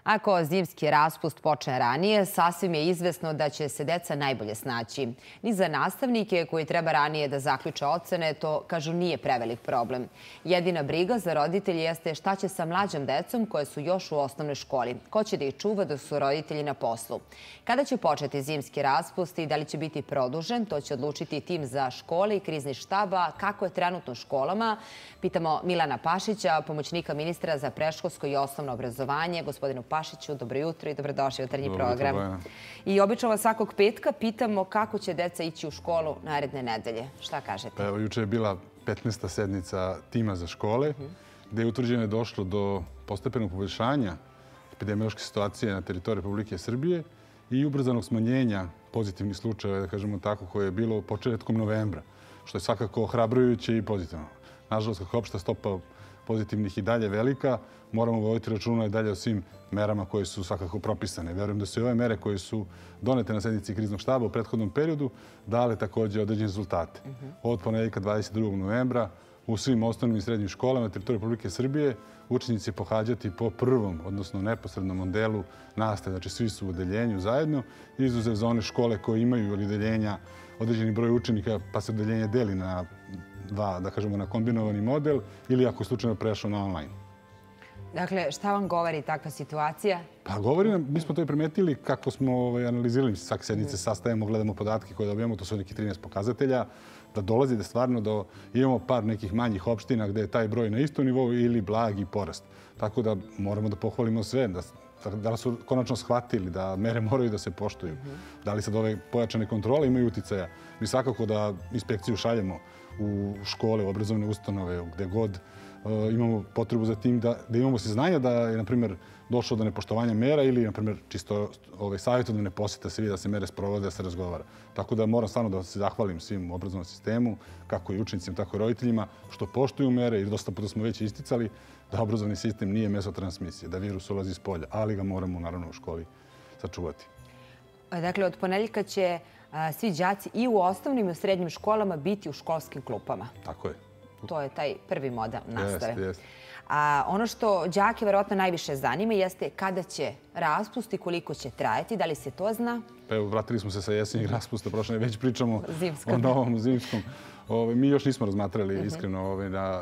Ako zimski raspust počne ranije, sasvim je izvesno da će se deca najbolje snaći. Ni za nastavnike koji treba ranije da zaključe ocene, to, kažu, nije prevelik problem. Jedina briga za roditelji jeste šta će sa mlađom decom koje su još u osnovnoj školi. Ko će da ih čuva dok su roditelji na poslu. Kada će početi zimski raspust i da li će biti produžen, to će odlučiti tim za škole i krizni štaba. Kako je trenutno u školama? Pitamo Milana Pašića, pomoćnika ministra za predškolsko i osnovno obrazovanje. Gospodinu Pašiću, dobro jutro i dobrodošli u jutarnji program. I obično vas svakog petka pitamo kako će deca ići u školu naredne nedelje. Šta kažete? Evo, juče je bila 15. sednica tima za škole, gde je utvrđeno je došlo do postepenog poboljšanja epidemiološke situacije na teritoriji Republike Srbije i ubrzanog smanjenja pozitivnih slučajeva, da kažemo tako, koje je bilo početkom novembra, što je svakako ohrabrujuće i pozitivno. Nažalost, kako je opšta stopa pozitivnih i dalje velika, moramo voditi računa i dalje o svim merama koje su svakako propisane. Verujem da su i ove mere koje su donete na sednici kriznog štaba u prethodnom periodu dale također određene rezultate. Od ponedeljka 22. novembra u svim osnovnim i srednjim školama na teritoriji Republike Srbije učenici pohađati po prvom, odnosno neposrednom modelu nastave. Znači svi su u odeljenju zajedno, izuzev za one škole koje imaju odeljenja određeni broj učenika pa se odeljenje deli na dva, da kažemo, na kombinovani model ili ako je slučajno prešao na online. Dakle, šta vam govori takva situacija? Pa govori nam, mi smo to i primetili kako smo analizirali. Svake sednice sastajemo, gledamo podatke koje dobijamo, to su neki 13 pokazatelja, da dolazi da stvarno imamo par nekih manjih opština gde je taj broj na istom nivou ili blagi porast. Tako da moramo da pohvalimo sve, da li su konačno shvatili da mere moraju da se poštuju. Da li sad ove pojačane kontrole imaju uticaja. Mi svakako da inspekciju šaljemo u škole, u obrazovne ustanove, gde god imamo potrebu za tim da imamo saznanja da je, na primjer, došlo do nepoštovanja mera ili, na primjer, čisto savjetodavne posete se vidi da se mere sprovode, da se razgovara. Tako da moram stvarno da se zahvalim svim u obrazovnom sistemu, kako i učenicima, tako i roditeljima, što poštuju mere, jer dosta puta smo već isticali da obrazovni sistem nije mesto transmisije, da virus ulazi iz polja, ali ga moramo, naravno, u školi sačuvati. Dakle, od ponedeljka će svi đaci i u osnovnim i u srednjim školama biti u školskim klupama. Tako je. To je taj prvi model nastave. Jeste. A ono što đake verovatno najviše zanima jeste kada će raspust i koliko će trajati. Da li se to zna? Pa evo, vratili smo se sa jesenjeg raspusta, prošle već pričamo o novom zimskom. Mi još nismo razmatrali iskreno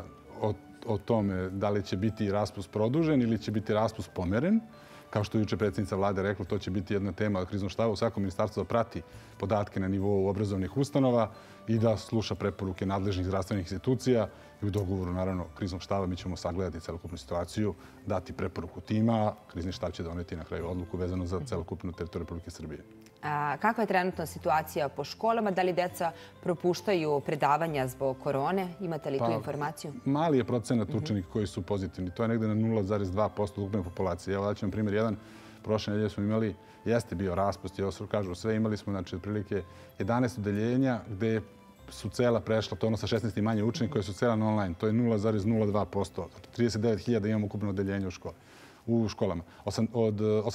o tome da li će biti raspust produžen ili će biti raspust pomeren. Kao što je juče predsjednica vlade rekla, to će biti jedna tema od kriznog štaba u svakom ministarstvu da prati podatke na nivou obrazovnih ustanova i da sluša preporuke nadležnih zdravstvenih institucija. I u dogovoru, naravno, kriznog štaba mi ćemo sagledati celokupnu situaciju, dati preporuku tima, krizni štab će doneti na kraju odluku vezano za celokupnu teritoriju Republike Srbije. Kakva je trenutna situacija po školama? Da li deca propuštaju predavanja zbog korone? Imate li tu informaciju? Mali je procenat učenika koji su pozitivni. To je negde na 0,2% ukupne populacije. Evo daću vam primjer jedan. Prošle nedelje smo imali, jeste bio raspust, kažu sve, imali smo otprilike 11 odeljenja gde su cela prešla, to je ono sa 16 i manje učenika koji su cela na online. To je 0,02%. 39.000 imamo ukupno odeljenja u školama. Od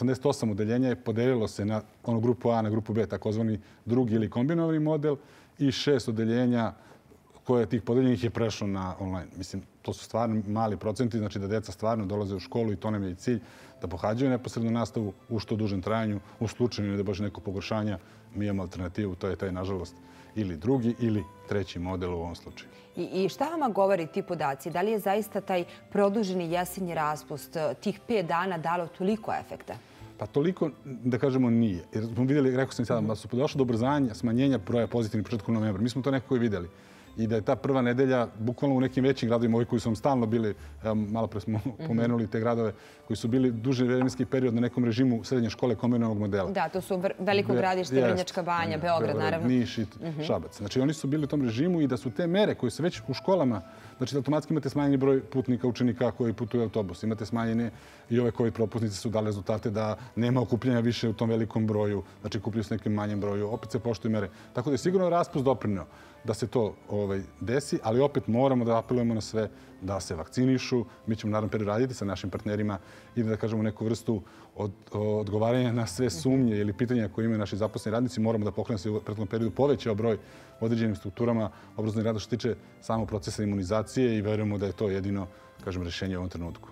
88 odeljenja je podelilo se na onu grupu A, na grupu B, takozvani drugi ili kombinovani model i 6 odeljenja koje tih podeljenih je prešlo na online. Mislim, to su stvarno mali procenti, znači da deca stvarno dolaze u školu i to nam je i cilj, da pohađaju neposrednu nastavu u što dužem trajanju. U slučaju da baš neko pogoršanja, mi imamo alternativu, to je taj, nažalost, ili drugi ili treći model u ovom slučaju. I šta vama govori ti podaci? Da li je zaista taj produženi jesenji raspust tih 5 dana dalo toliko efekta? Pa toliko, da kažemo, nije. Jer smo vidjeli, rekao sam i sada, da su došli do ubrzanja, smanjenja broja pozitivnih početkom novembra. Mi smo to nekako i vidjeli. I da je ta prva nedelja, bukvalno u nekim većim gradovima, ovi koji su stalno bili, malo pre smo pomenuli te gradove, koji su bili duži vremenski period na nekom režimu srednje škole kombinovanog modela. Da, to su Veliko Gradište, Vrnjačka Banja, Beograd, naravno. Niš i Šabac. Znači, oni su bili u tom režimu i da su te mere koje su već u školama, znači, automatski imate smanjeni broj putnika, učenika koji putuju autobus. Imate smanjene i ove koji propusnice su dali rezultate da nema okupljanja više u tom velikom broju, znači, kupljaju se nekim manjem broju, opet se poštuju mere. Tako da je sigurno raspust doprineo da se to desi, ali opet moramo da apelujemo na sve da se vakcinišu. Mi ćemo naravno raditi sa našim partnerima i da kažemo neku vrstu odgovaranja na sve sumnje ili pitanja koje imaju naši zaposleni radnici. Moramo da pokrenemo se u prethodnom periodu povećao broj određenim strukturama obrazovnih rada što se tiče samog procesa imunizacije i verujemo da je to jedino, kažem, rešenje u ovom trenutku.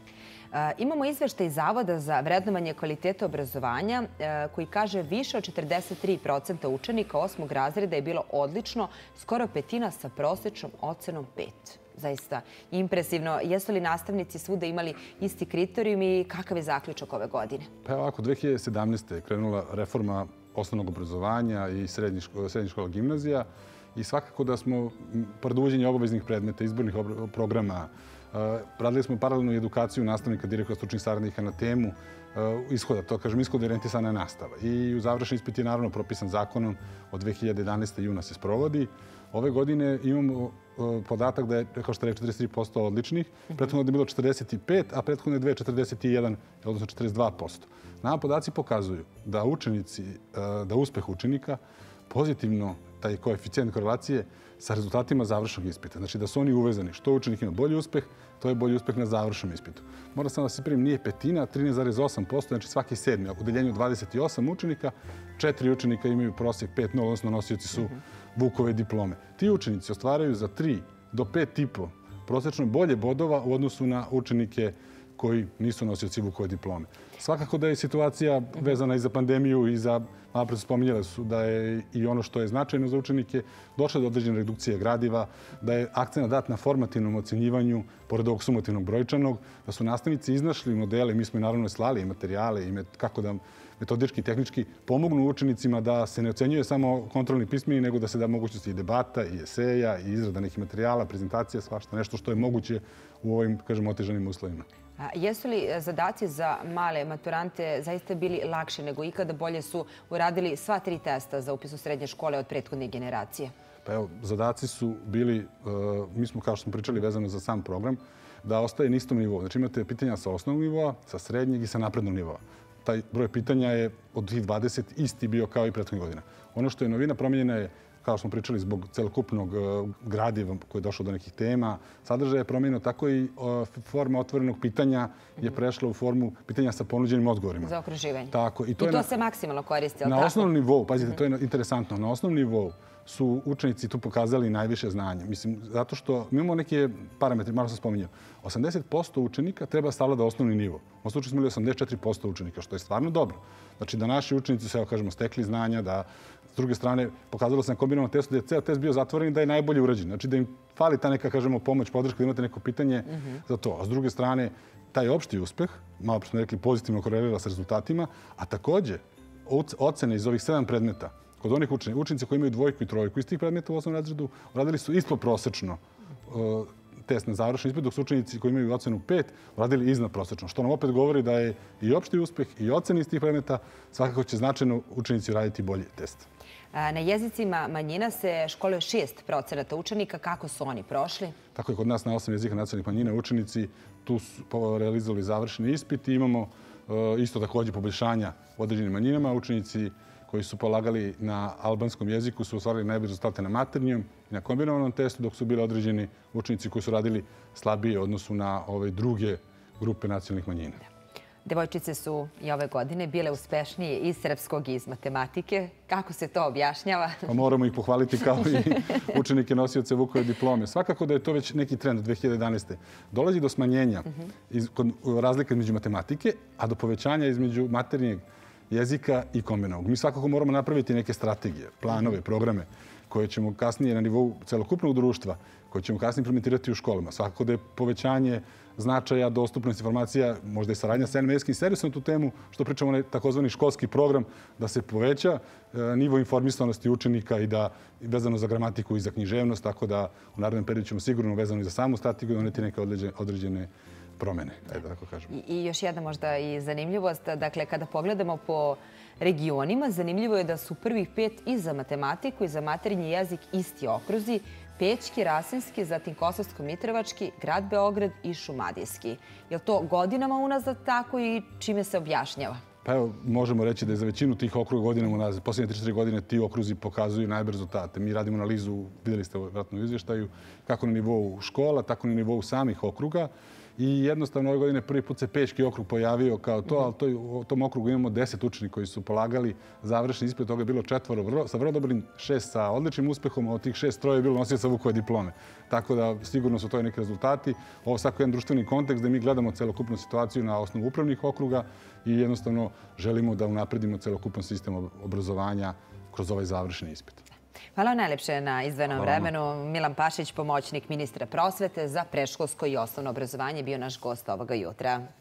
Imamo izveštaj Zavoda za vrednovanje kvaliteta obrazovanja koji kaže više od 43% učenika 8. razreda je bilo odlično, skoro petina sa prosečnom ocenom 5. Zaista impresivno. Jesu li nastavnici svuda imali isti kriterijum i kakav je zaključak ove godine? Pa ovako, 2017. je krenula reforma osnovnog obrazovanja i srednjih škola gimnazija i svakako da smo, pored uvođenja obaveznih predmeta, izbornih programa, radili smo paralelnu edukaciju nastavnika, direktora, stručnih saradnika na temu ishoda, to kažem, ishod orijentisana nastava. I u završni ispit je naravno propisan zakonom od 2011. juna se sprovodi. Ove godine imamo podatak da je, kao što je 43% odličnih, prethodno je bilo 45%, a prethodno je 41%, odnosno 42%. Nama podaci pokazuju da da uspeh učenika pozitivno, taj koeficijent korelacije sa rezultatima završnog ispita. Znači da su oni uvezani. Što učenik ima bolji uspeh, to je bolji uspeh na završnom ispitu. Moram samo da se primim, nije petina, 13,8%, znači svaki sedmi. U deljenju 28 učenika, 4 učenika imaju prosjek 5,0, odnosno nosioci su Vukove diplome. Ti učenici ostvaraju za 3 do 5,5 prosečno bolje bodova u odnosu na učenike koji nisu nosioci Vukove diplome. Svakako da je situacija vezana i za pandemiju i za, malo pre su spominjale su da je i ono što je značajno za učenike, došlo do određene redukcije gradiva, da je akcent dat na formativnom ocenjivanju, pored ovog sumativnog brojčanog, da su nastavnici iznašli modele, mi smo i naravno slali i materijale i kako da metodički i tehnički pomognu učenicima da se ne ocenjuje samo kontrolni pismeni, nego da se da mogućnosti i debata, i eseja, i izrada nekih materijala, prezentacija, svašta, nešto što je moguće u ovim, kažem, otežanim uslovima. Jesu li zadaci za male maturante zaista bili lakši nego ikada? Bolje su uradili sva 3 testa za upis u srednje škole od prethodne generacije? Pa evo, zadaci su bili, mi smo, kao što smo pričali, vezano za sam program, da ostaje na istom nivou. Znači imate pitanja sa osnovnog nivoa, sa srednjeg i sa naprednog nivoa. Taj broj pitanja je od 2020 isti bio kao i prethodnih godina. Ono što je novina promijenjena je, kao što smo pričali, zbog celokupnog gradiva koji je došao do nekih tema, sadržaja je promijenjeno, tako i forma otvorenog pitanja je prešla u formu pitanja sa ponuđenim odgovorima. Za okruživanje. Tako. I to se maksimalno koristi, ali tako? Na osnovnom nivou, pazite, to je interesantno, na osnovnom nivou su učenici tu pokazali najviše znanje. Mislim, zato što mi imamo neke parametre, malo sam spominjao. 80% učenika treba savlada osnovni nivo. U ovom slučaju smo imali 84% učenika, što je stvarno dobro. Znači da naši učenici su, evo kažemo, stekli znanja, da s druge strane pokazalo se na kombinovanom testu da je ceo test bio zatvoren i da je najbolje urađen. Znači da im fali ta neka, kažemo, pomoć, podrška, da imate neko pitanje za to. A s druge strane, taj opšti uspeh, malo smo rekli, pozitivno korelira sa rezultatima, a takođe ocene iz ovih 7 predmeta kod onih učenica koji imaju 2 i 3 iz tih predmeta u osnovnom razredu uradili su ispodprosečno test na završni ispit, dok su učenici koji imaju ocenu 5 uradili iznadprosečno. Što nam opet govori da je i opšti uspeh i ocene iz tih predmeta svakako će značajno učenici raditi bolji test. Na jezicima manjina se školuje 6% učenika. Kako su oni prošli? Tako je kod nas na 8 jezika nacionalnih manjina učenici tu su realizovali završni ispit i imamo isto takođe poboljšanja u određenim manjinama. Učenici koji su polagali na albanskom jeziku su ostvarili najbolje rezultate na maternjem i na kombinovanom testu, dok su bili određeni učenici koji su radili slabije u odnosu na ove druge grupe nacionalnih manjina. Devojčice su i ove godine bile uspešnije iz srpskog i iz matematike. Kako se to objašnjava? Pa moramo ih pohvaliti kao i učenike nosioce Vukove diplome. Svakako da je to već neki trend od 2011. Dolazi do smanjenja razlika između matematike, a do povećanja između maternjeg jezika i kombinovanog. Mi svakako moramo napraviti neke strategije, planove, programe koje ćemo kasnije na nivou celokupnog društva, koje ćemo kasnije implementirati u školama. Svakako da je povećanje značaja, dostupnost informacija, možda i saradnja sa medijskim servisom na tu temu, što pričamo na takozvani školski program, da se poveća nivo informisanosti učenika i da vezano za gramatiku i za književnost, tako da u narednom periodu ćemo sigurno vezano i za samu strategiju doneti neke određene promene, da tako kažemo. I još jedna možda i zanimljivost. Dakle, kada pogledamo po regionima, zanimljivo je da su prvih 5 i za matematiku i za maternji jezik isti okruzi: Pećki, Rasinski, zatim Kosovsko-Mitrovački, Grad Beograd i Šumadijski. Je li to godinama unazad tako i čime se objašnjava? Pa evo, možemo reći da je za većinu tih okruga godinama unazad. Posljednje 3-4 godine ti okruzi pokazuju najbolje rezultate. Mi radimo analizu, vidjeli ste vjerojatno u izvještaju, kako na nivou škola, tako na nivou samih okruga. I jednostavno ove godine prvi put se Peški okrug pojavio kao to, ali u tom okrugu imamo 10 učenika koji su polagali završni ispit. Toga je bilo 4 sa vrlo dobrim, 6 sa odličnim uspehom, a od tih 6 3 je bilo nosioca Vukove diplome. Tako da sigurno su to neki rezultati. Ovo je svako jedan društveni kontekst da mi gledamo celokupnu situaciju na osnovu upravnih okruga i jednostavno želimo da unapredimo celokupan sistem obrazovanja kroz ovaj završni ispit. Hvala najlepše na izdvojenom vremenu. Milan Pašić, pomoćnik ministra prosvete za predškolsko i osnovno obrazovanje, bio naš gost ovoga jutra.